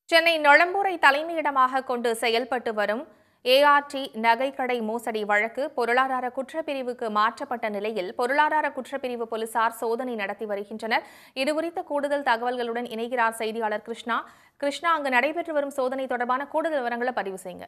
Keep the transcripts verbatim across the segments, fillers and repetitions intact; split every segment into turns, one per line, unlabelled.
சென்னை நொளம்பூரை தலைமையிடமாக கொண்டு செயல்பட்டு வரும் ஏஆர்டி நகைக்கடை மோசடி வழக்கு பொருளாதார குற்றப்பிரிவுக்கு மாற்றப்பட்ட நிலையில் பொருளாதார குற்றப்பிரிவு போலீசார் சோதனை நடத்தி வருகின்றனர். இதுகுறித்த கூடுதல் தகவல்களுடன் இணைகிறார் செய்தியாளர் கிருஷ்ணா. கிருஷ்ணா, அங்கு நடைபெற்று வரும் சோதனை தொடர்பான கூடுதல் விவரங்களை பதிவு செய்யுங்க.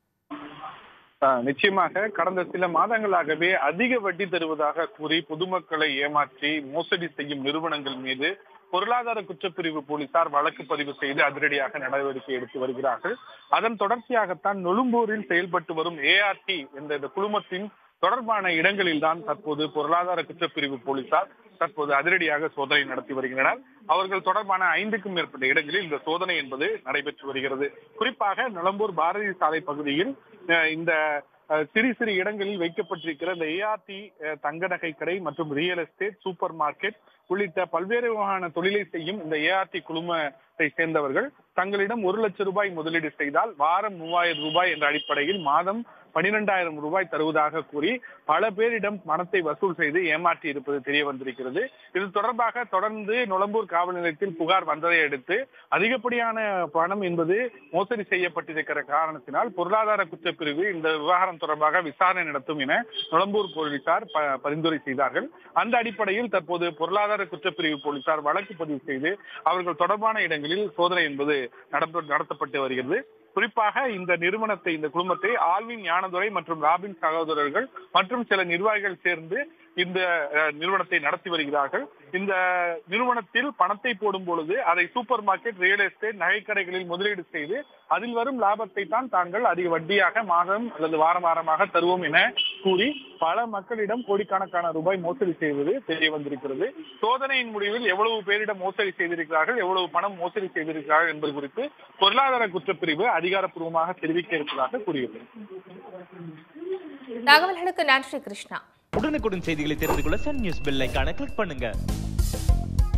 நிச்சயமாக கடந்த சில மாதங்களாகவே அதிக வட்டி தருவதாக கூறி பொதுமக்களை ஏமாற்றி மோசடி செய்யும் நிறுவனங்கள் மீது பொருளாதார குற்றப்பிரிவு போலீசார் வழக்கு பதிவு செய்து அதிரடியாக நடவடிக்கை எடுத்து வருகிறார்கள். அதன் தொடர்ச்சியாகத்தான் நொளம்பூரில் செயல்பட்டு வரும் ஏஆர்டி என்ற இந்த குழுமத்தின் தொடர்பான இடங்களில் தான் தற்போது பொருளாதார குற்றப்பிரிவு போலீசார் தற்போது அதிரடியாக சோதனை நடத்தி வருகின்றனர். அவர்கள் தொடர்பான ஐந்துக்கும் மேற்பட்ட இடங்களில் இந்த சோதனை என்பது நடைபெற்று வருகிறது. குறிப்பாக நொளம்பூர் பாரதி சாலை பகுதியில் இந்த சிறு சிறு இடங்களில் வைக்கப்பட்டிருக்கிற இந்த ஏஆர்டி தங்க நகை கடை மற்றும் ரியல் எஸ்டேட், சூப்பர் மார்க்கெட் உள்ளிட்ட பல்வேறு வகையான தொழிலை செய்யும் இந்த ஏஆர்டி குழுமத்தை சேர்ந்தவர்கள் தங்களிடம் ஒரு லட்சம் ரூபாய் முதலீடு செய்தால் வாரம் மூவாயிரம் ரூபாய் என்ற அடிப்படையில் மாதம் பனிரெண்டாயிரம் ரூபாய் தருவதாக கூறி பல பேரிடம் பணத்தை வசூல் செய்து ஏமாற்றி இருப்பது தெரிய வந்திருக்கிறது. இது தொடர்பாக தொடர்ந்து நொளம்பூர் காவல் நிலையத்தில் புகார் வந்ததை அடுத்து அதிகப்படியான பணம் என்பது மோசடி செய்யப்பட்டிருக்கிற காரணத்தினால் பொருளாதார குற்றப்பிரிவு இந்த விவகாரம் தொடர்பாக விசாரணை நடத்தும் என நொளம்பூர் போலீசார் பரிந்துரை செய்தார்கள். அந்த அடிப்படையில் தற்போது பொருளாதார குற்றப்பிரிவு போலீசார் வழக்கு பதிவு செய்து அவர்கள் தொடர்பான இடங்களில் சோதனை என்பது நடத்தப்பட்டு வருகிறது. குறிப்பாக இந்த நிறுவனத்தை இந்த குழுமத்தை ஆல்வின் ஞானதுரை மற்றும் ராபின் சகோதரர்கள் மற்றும் சில நிர்வாகிகள் சேர்ந்து இந்த நிறுவனத்தை நடத்தி வருகிறார்கள். இந்த நிறுவனத்தில் பணத்தை போடும் பொழுது அதை சூப்பர் மார்க்கெட், ரியல் எஸ்டேட், நகைக்கடைகளில் முதலீடு செய்து அதில் வரும் லாபத்தை தான் தாங்கள் அதிக வட்டியாக மாதம் அல்லது வாரம் வாரமாக தருவோம் என கூறி பல மக்களிடம் கோடிக்கணக்கான ரூபாய் மோசடி செய்வது தெரிய வந்திருக்கிறது. சோதனையின் முடிவில் எவ்வளவு பேரிடம் மோசடி செய்திருக்கிறார்கள், எவ்வளவு பணம் மோசடி செய்திருக்கிறார்கள் என்பது குறித்து பொருளாதார குற்றப்பிரிவு அதிகாரப்பூர்வமாக தெரிவிக்க இருப்பதாக கூறியுள்ளது.
தகவல்களுக்கு நன்றி கிருஷ்ணா.
உடனுக்குடன் செய்திகளை தெரிந்து கொள்ள சன் நியூஸ் பெல் ஐகானை கிளிக் பண்ணுங்க.